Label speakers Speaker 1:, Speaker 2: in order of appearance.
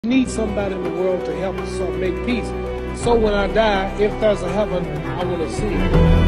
Speaker 1: Need somebody in the world to help us make peace. So when I die, if there's a heaven, I want to see it.